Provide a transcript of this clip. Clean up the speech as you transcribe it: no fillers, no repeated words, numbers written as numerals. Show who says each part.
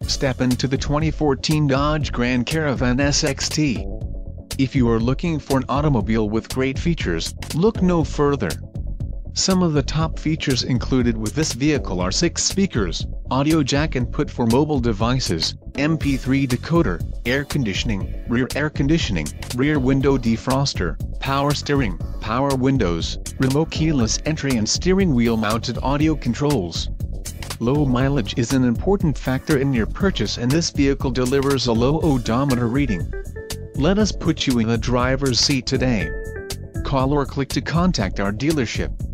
Speaker 1: Step into the 2014 Dodge Grand Caravan SXT. If you are looking for an automobile with great features, look no further. Some of the top features included with this vehicle are 6 speakers, audio jack input for mobile devices, MP3 decoder, air conditioning, rear window defroster, power steering, power windows, remote keyless entry and steering wheel mounted audio controls. Low mileage is an important factor in your purchase, and this vehicle delivers a low odometer reading. Let us put you in the driver's seat today. Call or click to contact our dealership.